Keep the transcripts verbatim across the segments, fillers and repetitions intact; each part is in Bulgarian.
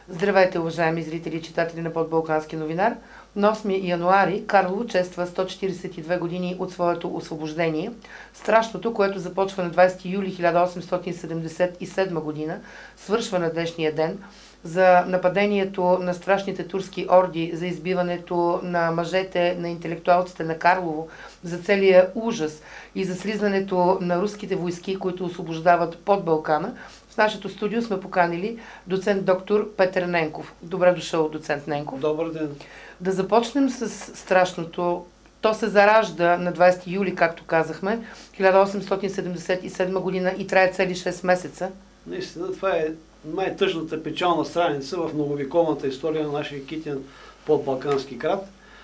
Здравейте, уважаеми зрители и читатели на Подбалкански новинар. На осми януари Карлово чества сто четиридесет и две години от своето освобождение. Страшното, което започва на двадесети юли хиляда осемстотин седемдесет и седма година, свършва на днешния ден за нападението на страшните турски орди, за избиването на мъжете, на интелектуалците на Карлово, за целия ужас и за слизането на руските войски, които освобождават Подбалкана. В нашето студио сме поканили доцент доктор Петър Ненков. Добре дошъл, доцент Ненков. Добър ден. Да започнем с страшното. То се заражда на двадесети юли, както казахме, хиляда осемстотин седемдесет и седма година и трае цели шест месеца. Наистина, това е най-тъжната печална страница в многовековната история на нашия китен подбалкански град.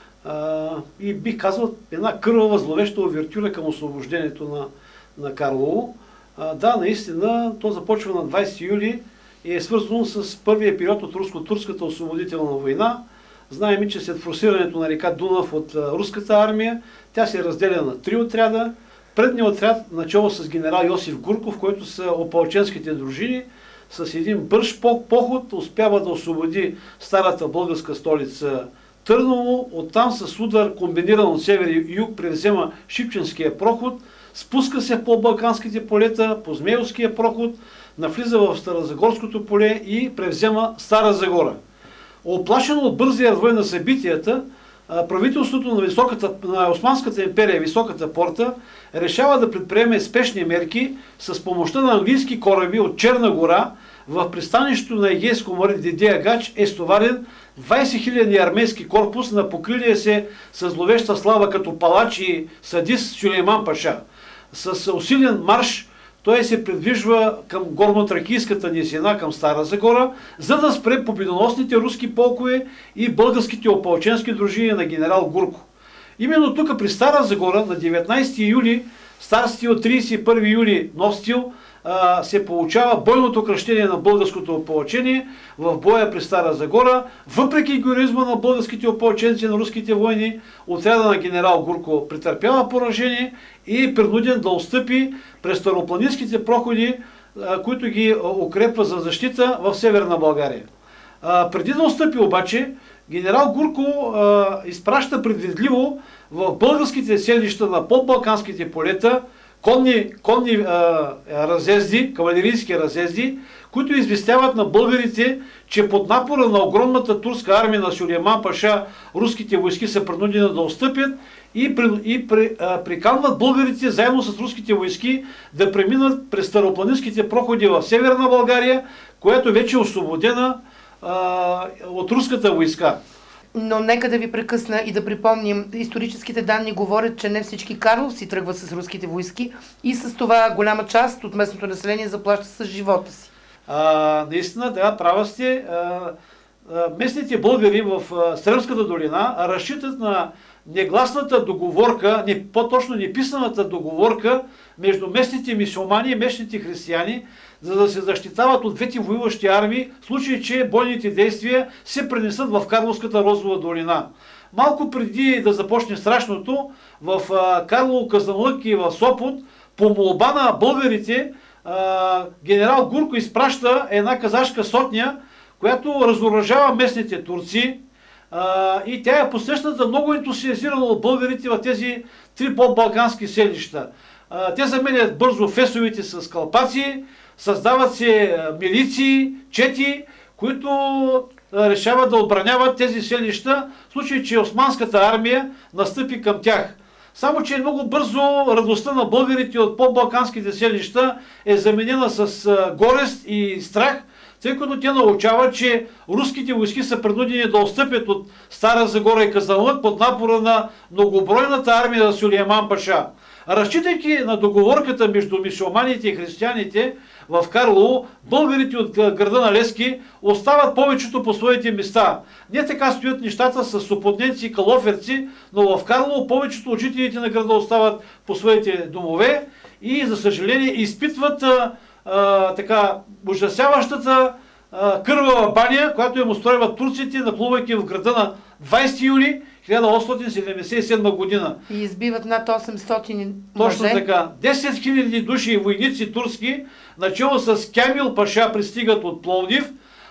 А, и бих казал една кървава зловеща овертюра към освобождението на, на Карлово. А, да, наистина, то започва на двадесети юли и е свързано с първия период от руско-турската освободителна война. Знаем, че след форсирането на река Дунав от а, руската армия, тя се разделя на три отряда. Предният отряд, начало с генерал Йосиф Гурков, който са опълченските дружини, с един бърз поход успява да освободи старата българска столица Търново. Оттам с удар, комбиниран от север и юг, превзема Шипченския проход, спуска се по балканските полета, по Змеевския проход, навлиза в Старозагорското поле и превзема Стара Загора. Оплашено от бързия развой на събитията, правителството на, високата, на Османската империя, Високата порта, решава да предприеме спешни мерки с помощта на английски кораби от Черна гора. В пристанището на Егейско море Дидия Гач е стоварен двадесет хиляди армейски корпус на покрилия се с зловеща слава като палач и садист Сюлейман Паша. С усилен марш той се придвижва към горно-тракийската низина, към Стара Загора, за да спре победоносните руски полкове и българските опълченски дружини на генерал Гурко. Именно тук при Стара Загора на деветнадесети юли, стар стил, тридесет и първи юли нов стил, се получава бойното кръщение на българското опълчение в боя при Стара Загора. Въпреки героизма на българските опълченци на руските войни, отряда на генерал Гурко претърпява поражение и е принуден да отстъпи през старопланинските проходи, които ги укрепва за защита в Северна България. Преди да отстъпи обаче, генерал Гурко изпраща предвидливо в българските селища на подбалканските полета конни, конни а, разезди, кавалерийски разезди, които известяват на българите, че под напора на огромната турска армия на Сюлейман Паша руските войски са принудени да отстъпят и, при, и при, а, приканват българите заедно с руските войски да преминат през старопланинските проходи в Северна България, която вече е освободена а, от руската войска. Но нека да ви прекъсна и да припомним, историческите данни говорят, че не всички карловци тръгват с руските войски и с това голяма част от местното население заплаща с живота си. А, наистина, да, права сте. А, а, местните българи в а, Сръбската долина разчитат на негласната договорка, не, по-точно неписаната договорка между местните мюсюлмани и местните християни, за да се защитават от двете воюващи армии, в случай, че бойните действия се пренесат в Карловската розова долина. Малко преди да започне страшното, в Карлово, Казанлък и в Сопот, по молба на българите, генерал Гурко изпраща една казашка сотня, която разоръжава местните турци, и тя е посрещната много ентусиазирана от българите в тези три подбалкански селища. Те заменят бързо фесовите с калпаци, създават се милиции, чети, които решават да отбраняват тези селища, в случай, че османската армия настъпи към тях. Само че много бързо радостта на българите от подбалканските селища е заменена с горест и страх, тъй като те научават, че руските войски са принудени да отстъпят от Стара Загора и Казанлък под напора на многобройната армия на Сюлейман Паша. Разчитайки на договорката между мюсюлманите и християните в Карлово, българите от града на Лески остават повечето по своите места. Не така стоят нещата с сопотненци и калоферци, но в Карлово повечето от жителите на града остават по своите домове и, за съжаление, изпитват а, а, така ужасяващата а, кървава баня, която им устройват турците, нахлувайки в града на двадесети юли хиляда осемстотин седемдесет и седма година. И избиват над осемстотин Точно мъже. така. десет хиляди души войници турски, начало с Кямил Паша, пристигат от Пловдив,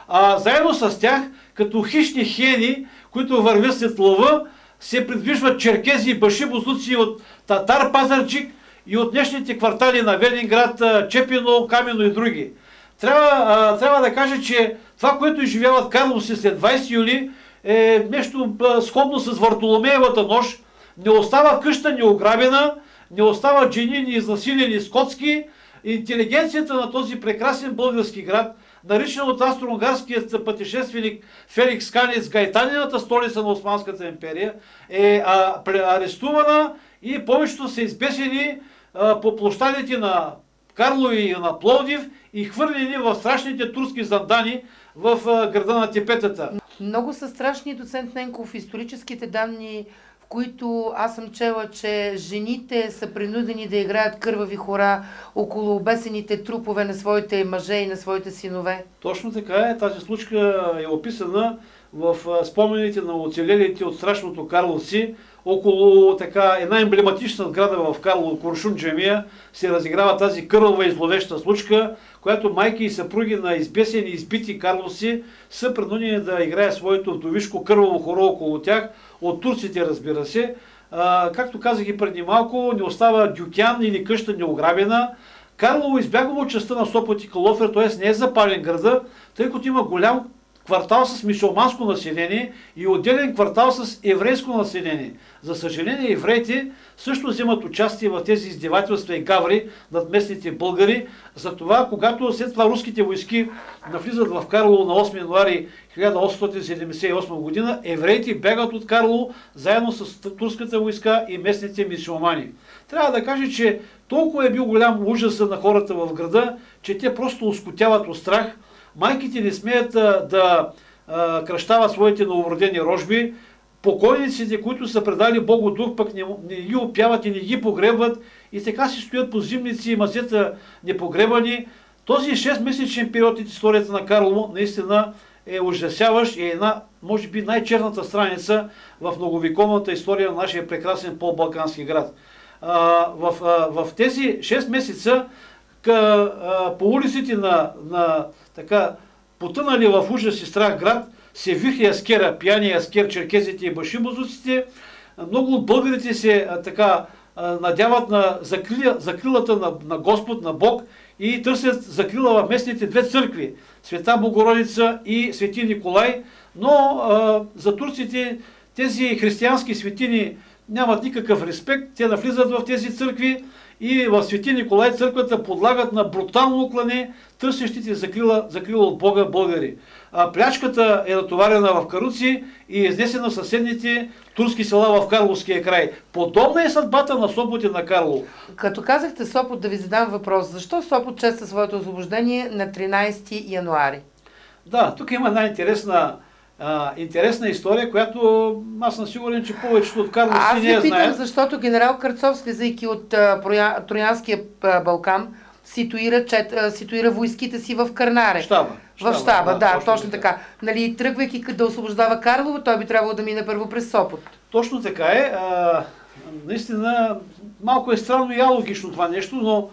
а заедно с тях, като хищни хиени, които вървят след лъва, се придвижват черкези и башибозуци от Татар Пазарджик и от днешните квартали на Велинград, Чепино, Камено и други. Трябва, а, трябва да кажа, че това, което изживяват карловци след двайсети юли, е нещо сходно с Вартоломеевата нощ. Не остава къща неограбена, не остават жени ни изнасилени скотски. Интелигенцията на този прекрасен български град, наричан от австро-унгарският пътешественик Феликс Канец Гайтанината столица на Османската империя, е а, арестувана и повечето са избесени а, по площадите на Карлово и на Пловдив и хвърлени в страшните турски зандани в а, града на Тепетата. Много са страшни, доцент Ненков, историческите данни, в които аз съм чела, че жените са принудени да играят кървави хора около обесените трупове на своите мъже и на своите синове. Точно така е. Тази случка е описана в спомените на оцелелите от страшното Карловци. Около така една емблематична сграда в Карлово, Куршун джамия, се разиграва тази кървава и зловеща случка, която майки и съпруги на избесени и избити карловци са принудени да играят своето вдовишко кърваво хоро около тях, от турците, разбира се. А, както казах и преди малко, не остава дюкян или къща неограбена. Карлово избягва от частта на Сопот и Калофер, т.е. не е запален града, тъй като има голям квартал с мюсюлманско население и отделен квартал с еврейско население. За съжаление, евреите също вземат участие в тези издевателства и гаври над местните българи. Затова, когато след това руските войски навлизат в Карлово на осми януари хиляда осемстотин седемдесет и осма година, евреите бягат от Карлово заедно с турската войска и местните мюсюлмани. Трябва да кажа, че толкова е бил голям ужаса на хората в града, че те просто оскотяват от страх. Майките не смеят да, да а, кръщават своите новородени рожби. Покойниците, които са предали Богу дух, пък не, не ги опяват и не ги погребват. И така си стоят по зимници и мазета непогребани. Този шестмесечен период от историята на Карлово наистина е ужасяващ и е една, може би, най-черната страница в многовековната история на нашия прекрасен полубалкански град. А, в, а, в тези шест месеца къ, а, по улиците на, на така потънали в ужас и страх град се вихи аскера, пияния аскер, черкезите и башибозуците. Много от българите се а, така а, надяват на закрила, закрилата на, на Господ, на Бог и търсят закрила в местните две църкви, Света Богородица и Свети Николай, но а, за турците тези християнски светини нямат никакъв респект, те навлизат в тези църкви и в Свети Николай църквата подлагат на брутално клане търсещите закрила, закрила от Бога българи. А плячката е натоварена в каруци и е изнесена в съседните турски села в Карловския край. Подобна е съдбата на Сопот и на Карлово. Като казахте Сопот, да ви задам въпрос. Защо Сопот чества своето освобождение на тринайсети януари? Да, тук има една интересна А, интересна история, която аз съм сигурен, че повечето от карловци не я знаят. Аз ви питам, защото генерал Карцов, слизайки от а, Троянския а, Балкан, ситуира, чет, а, ситуира войските си в Кърнаре. Щаба. В щаба, да, да точно, точно така. така. Нали, тръгвайки да освобождава Карлово, той би трябвало да мине първо през Сопот. Точно така е. А, наистина, малко е странно и алогично това нещо, но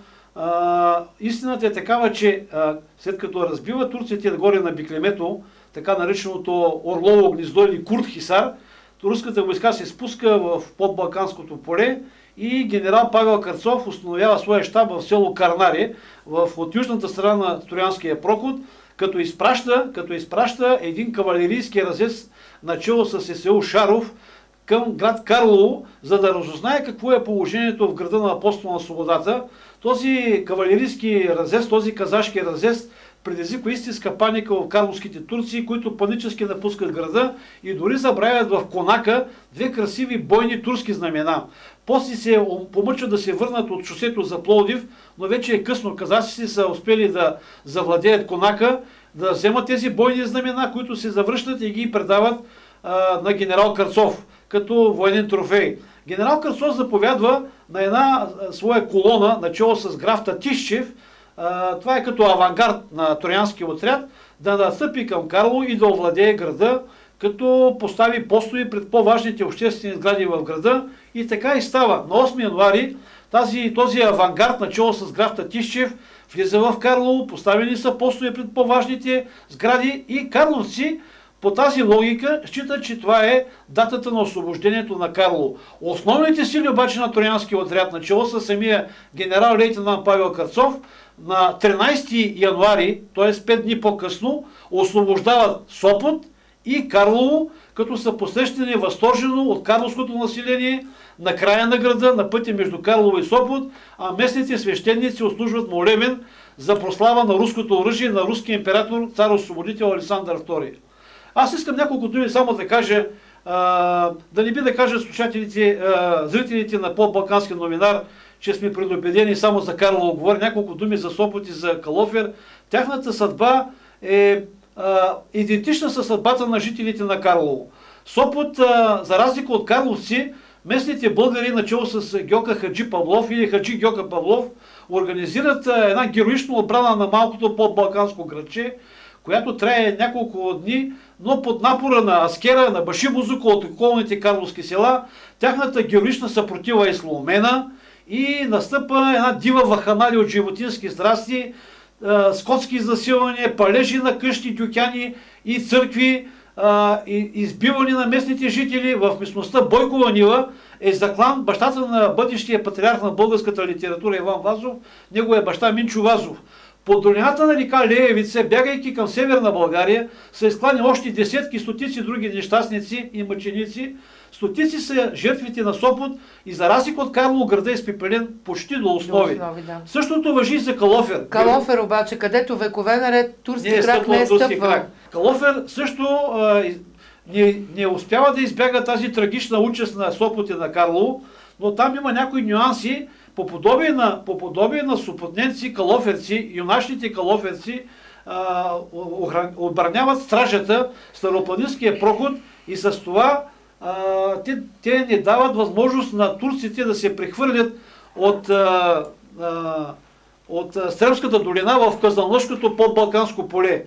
а, истината е такава, че а, след като разбива турците горе на Биклемето, така нареченото Орлово гнездо или Курт Хисар, руската войска се спуска в подбалканското поле и генерал Павел Карцов установява своя щаб в село Карнаре, в, от южната страна на Троянския проход, като изпраща, като изпраща един кавалерийски разрез начало с ССУ Шаров към град Карлово, за да разузнае какво е положението в града на Апостола на свободата. Този кавалерийски разрез, този казашки разрез предизвиква истинска паника в карловските турци, които панически напускат града и дори забравят в конака две красиви бойни турски знамена. После се помъчват да се върнат от шосето за Пловдив, но вече е късно. Казаците са успели да завладеят конака, да вземат тези бойни знамена, които се завръщат и ги предават а, на генерал Карцов като военен трофей. Генерал Карцов заповядва на една а, своя колона, начало с граф Татищев, а, това е като авангард на троянския отряд, да настъпи към Карлово и да овладее града, като постави постове пред по-важните обществени сгради в града. И така и става. На осми януари тази, този авангард, начало с граф Татищев, влиза в Карлово, поставени са постове пред по-важните сгради и карловци по тази логика считат, че това е датата на освобождението на Карлово. Основните сили обаче на Троянския отряд, начало с самия генерал-лейтенант Павел Карцов, на тринайсети януари, т.е. пет дни по-късно, освобождават Сопот и Карлово, като са посрещани възторжено от карловското население на края на града, на пътя между Карлово и Сопот, а местните свещеници отслужват молебен за прослава на руското оръжие на руския император, цар-освободител Александър втори. Аз искам няколко думи само да кажа, а, да не би да кажа слушателите, а, зрителите на Подбалкански новинар, че сме предупредени само за Карлово. Говоря няколко думи за Сопот и за Калофер. Тяхната съдба е а, идентична със съдбата на жителите на Карлово. Сопот, а, за разлика от карловци, местните българи, начало с Гьока Хаджи Павлов или Хаджи Гьока Павлов, организират а, една героична отбрана на малкото подбалканско градче, която трае няколко дни, но под напора на Аскера, на Башибозука от околните карловски села, тяхната героична съпротива е сломена и настъпа една дива ваханали от животински страсти, скотски засилвания, палежи на къщи, дюкяни и църкви, избиване на местните жители. В местността Бойкова Нива е заклан бащата на бъдещия патриарх на българската литература Иван Вазов, неговия баща Минчо Вазов. По долината на река Леевица, бягайки към северна България, са изклани още десетки, стотици други нещастници и мъченици. Стотици са жертвите на Сопот и за разлика от Карлово, града е изпепелен почти до основи. До основи, да. Същото важи и за Калофер. Калофер обаче, където векове наред турски не е крак не е стъпвал. Калофер също а, не, не успява да избяга тази трагична участ на Сопот и на Карлово, но там има някои нюанси. По подобие на, по подобие на сопотненци, калоферци, юначните калоферци а, отбраняват стражата, Старопланинския проход и с това а, те, те не дават възможност на турците да се прехвърлят от, а, а, от Стрелската долина в Казанлъшкото подбалканско поле.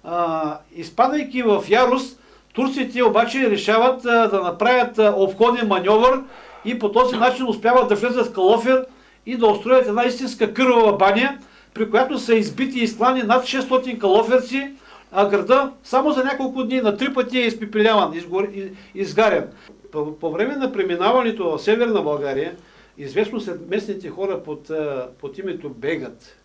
А, изпадайки в ярост, турците обаче решават а, да направят а, обходен маньовър и по този начин успяват да влезат в Калофер и да устроят една истинска кървава баня, при която са избити и изклани над шестстотин калоферци, а града само за няколко дни на три пъти е изпепеляван, изгарен. По, по време на преминаването в Северна България, известно сред местните хора под, под името Бегът,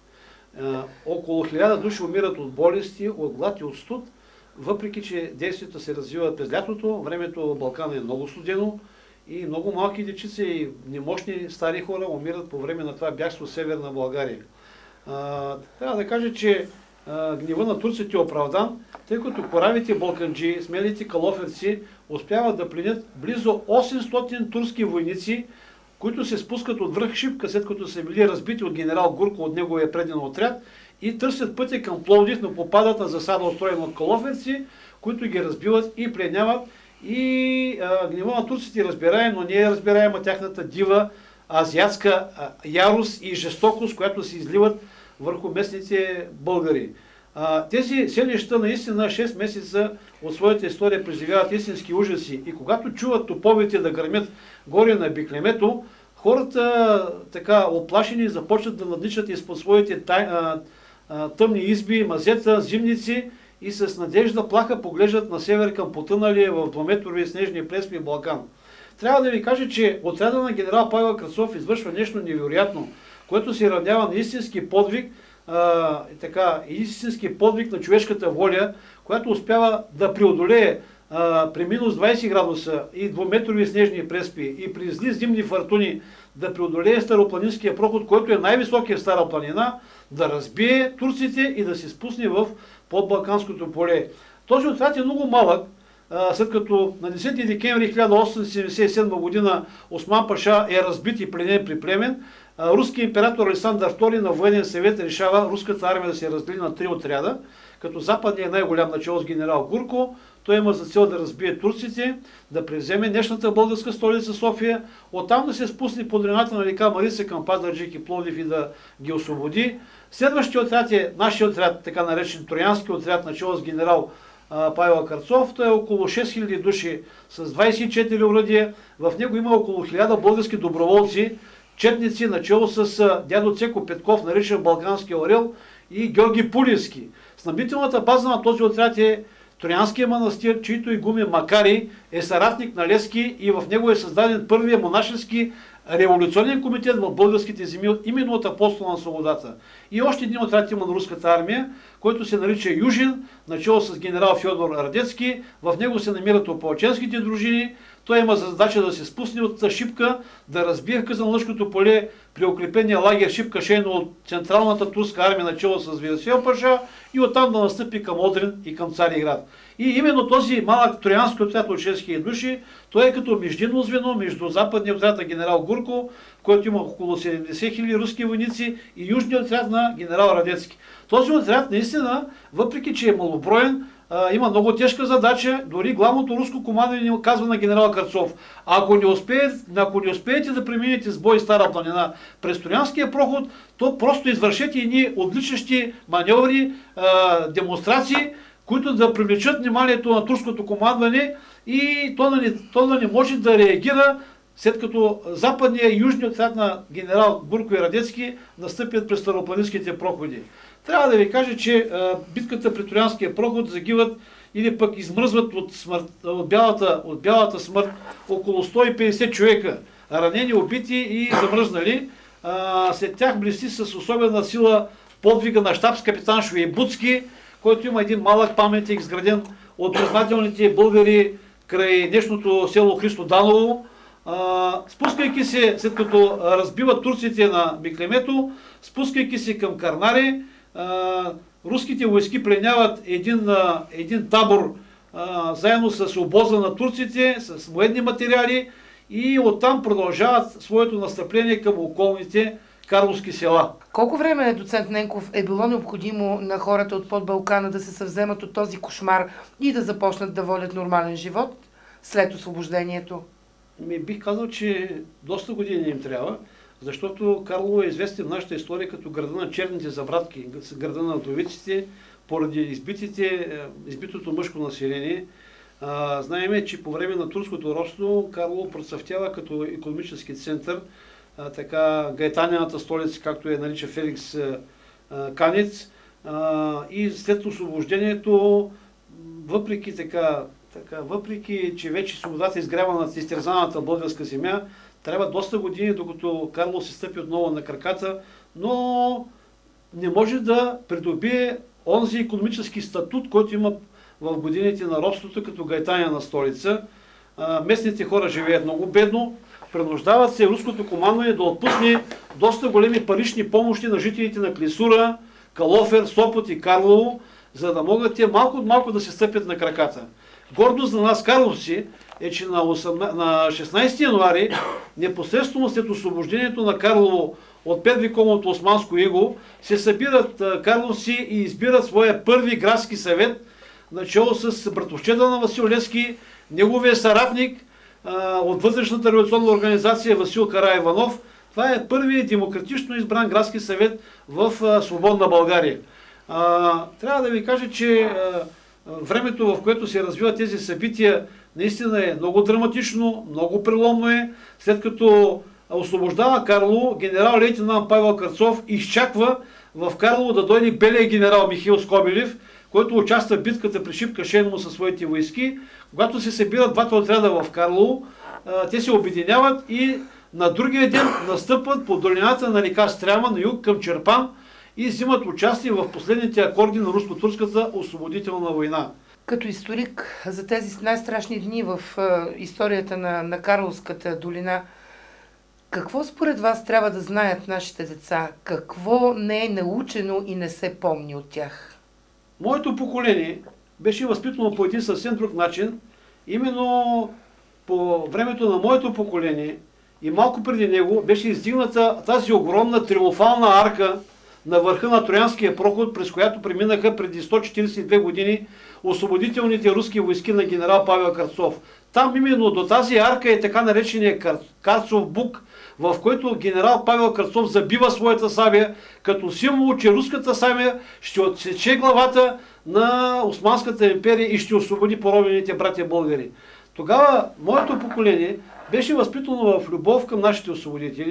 около хиляда души умират от болести, от глад и от студ, въпреки че действията се развиват през лятото, времето в Балкана е много студено, и много малки дечица и немощни стари хора умират по време на това бягство в Северна България. А, трябва да кажа, че а, гнева на турците е оправдан, тъй като коравите балканджи, смелите калоферци успяват да пленят близо осемстотин турски войници, които се спускат от връх Шипка, след като са били разбити от генерал Гурко от неговия преден отряд и търсят пътя към Пловдив, но попадат на засада, устроена от калоферци, които ги разбиват и пленяват. И а, гнева на турците разбираем, но не е разбираема тяхната дива азиатска а, ярост и жестокост, която се изливат върху местните българи. А, тези селища наистина шест месеца от своята история преживяват истински ужаси и когато чуват топовете да гърмят горе на Биклемето, хората така оплашени започват да надничат изпод своите тай, а, а, тъмни изби, мазета, зимници, и с надежда плаха поглеждат на север към потъналия в двуметрови снежни преспи Балкан. Трябва да ви кажа, че отряда на генерал Павел Карцов извършва нещо невероятно, което се равнява на истински подвиг, а, така, истински подвиг на човешката воля, която успява да преодолее а, при минус двайсет градуса и двуметрови снежни преспи и при зли зимни фартуни да преодолее Старопланинския проход, който е най-високия в Стара планина, да разбие турците и да се спусне в Подбалканското поле. Този отряд е много малък, след като на десети декември хиляда осемстотин седемдесет и седма година Осман Паша е разбит и пленен при Племен, руският император Александър втори на военен съвет решава руската армия да се раздели на три отряда, като западният е най-голям начало с генерал Гурко. Той има за цел да разбие турците, да превземе днешната българска столица София, оттам да се спусне под древната на река Марица към Пазарджик и Пловдив и да ги освободи. Следващия отряд е нашия отряд, така наречен Троянски отряд, начало с генерал а, Павел Карцов. Той е около шест хиляди души с двайсет и четири оръдия. В него има около хиляда български доброволци, четници, начало с дядо Цеко Петков, наричан Балкански орел, и Георги Пулевски. Снабдителната база на този отряд е Троянския манастир, чийто игумен Макари е съратник на Левски и в него е създаден първия монашески революционен комитет в българските земи, именно от Апостола на свободата. И още един отряд има на руската армия, който се нарича Южин, начало с генерал Фьодор Радецки. В него се намират опълченските дружини. Той има за задача да се спусне от Шипка, да разбие Казанлъшкото поле при укрепения лагер Шипка Шейно от централната турска армия, начало с Виасил Паша, и оттам да настъпи към Одрин и към Цариград. И именно този малък троянски отряд от шест хиляди души, той е като междинно звено между западния отряд на генерал Гурко, в който има около седемдесет хиляди руски войници, и южния отряд на генерал Радецки. Този отряд наистина, въпреки че е малоброен, има много тежка задача. Дори главното руско командване казва на генерал Карцов: ако не успеете, ако не успеете да преминете с бой Стара планина през Троянския проход, то просто извършете едни отличащи маневри, демонстрации, които да привлечат вниманието на турското командване, и то да не, то да не може да реагира, след като западния и южният отряд на генерал Гурко и Радецки настъпят през старопланинските проходи. Трябва да ви кажа, че а, битката при Троянския проход загиват или пък измръзват от, смърт, от, бялата, от бялата смърт около сто и петдесет човека, ранени, убити и замръзнали. А, след тях блести с особена сила подвига на щабс-капитан Швейбуцки, който има един малък паметник, изграден от признателните българи край днешното село Христо Даново. А, спускайки се, след като разбиват турците на Миклемето, спускайки се към Карнаре, а, руските войски пленяват един, а, един табор а, заедно с обоза на турците, с военни материали, и оттам продължават своето настъпление към околните карловски села. Колко време, доцент Ненков, е било необходимо на хората от Подбалкана да се съвземат от този кошмар и да започнат да водят нормален живот след освобождението? Ми бих казал, че доста години им трябва, защото Карлово е известен в нашата история като града на черните забратки, града на вдовиците, поради избитите, избитото мъжко население. А, знаеме, че по време на турското робство Карлово процъфтява като икономически център, а, така гайтанената столица, както е нарича Феликс а, Канец. А, и след освобождението, въпреки така, така, въпреки че вече свободата е изгрява над изтерзаната българска земя, трябва доста години, докато Карлово се стъпи отново на краката, но не може да придобие онзи икономически статут, който има в годините на робството като гайтания на столица. А, местните хора живеят много бедно, принуждават се руското командване да отпусне доста големи парични помощи на жителите на Клисура, Калофер, Сопот и Карлово, за да могат те малко от малко да се стъпят на краката. Гордост за нас карловци е, че на шестнайсети януари, непосредствено след освобождението на Карлово от петвековното османско иго, се събират карловци и избират своя първи градски съвет, начало с братовчеда на Васил Левски, неговия съратник от вътрешната революционна организация Васил Караиванов. Това е първият демократично избран градски съвет в свободна България. Трябва да ви кажа, че времето, в което се развиват тези събития, наистина е много драматично, много преломно е. След като освобождава Карлово, генерал-лейтенант Павел Карцов изчаква в Карлово да дойде белия генерал Михаил Скобелев, който участва в битката при Шипка Шейно със своите войски. Когато се събират двата отряда в Карлово, те се обединяват и на другия ден настъпват по долината на река Стряма на юг към Черпан и взимат участие в последните акорди на руско-турската освободителна война. Като историк за тези най-страшни дни в историята на, на Карловската долина, какво според вас трябва да знаят нашите деца? Какво не е научено и не се помни от тях? Моето поколение беше възпитано по един съвсем друг начин. Именно по времето на моето поколение и малко преди него беше издигната тази огромна триумфална арка на върха на Троянския проход, през която преминаха преди сто четирийсет и две години освободителните руски войски на генерал Павел Карцов. Там именно до тази арка е така наречения Кар... Карцов бук, в който генерал Павел Карцов забива своята сабя, като символ, че руската сабя ще отсече главата на Османската империя и ще освободи поробените братя българи. Тогава моето поколение беше възпитано в любов към нашите освободители,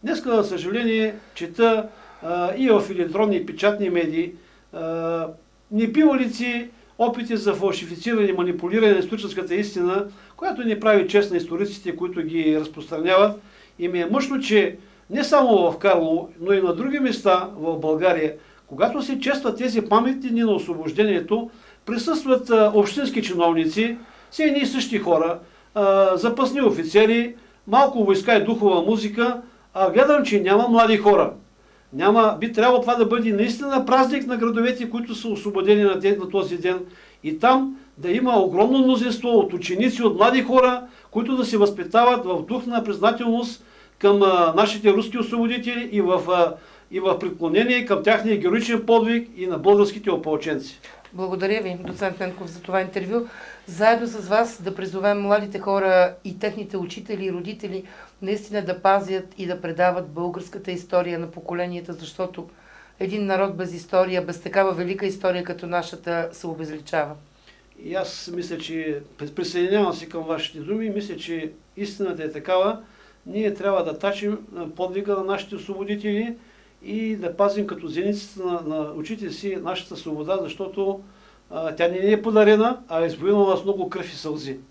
Днеска, за съжаление, чета а, и в електронни и печатни медии а, непивалици, опити за фалшифициране и манипулиране на историческата истина, която не прави чест на историците, които ги разпространяват. И ми е мъчно, че не само в Карлово, но и на други места в България, когато се честват тези паметни дни на освобождението, присъстват а, общински чиновници, все едни и същи хора, а, запасни офицери, малко войска и духова музика, а гледам, че няма млади хора. Няма, би трябвало това да бъде наистина празник на градовете, които са освободени на, ден, на този ден. И там да има огромно мнозинство от ученици, от млади хора, които да се възпитават в дух на признателност към а, нашите руски освободители и в, а, и в преклонение към тяхния героичен подвиг и на българските опълченци. Благодаря ви, доцент Ненков, за това интервю. Заедно с вас да призовем младите хора и техните учители и родители наистина да пазят и да предават българската история на поколенията, защото един народ без история, без такава велика история като нашата, се обезличава. И аз мисля, че присъединявам се към вашите думи, мисля, че истината е такава. Ние трябва да тачим подвига на нашите освободители и да пазим като зеницата на, на очите си нашата свобода, защото а, тя не е подарена, а е изброена с много кръв и сълзи.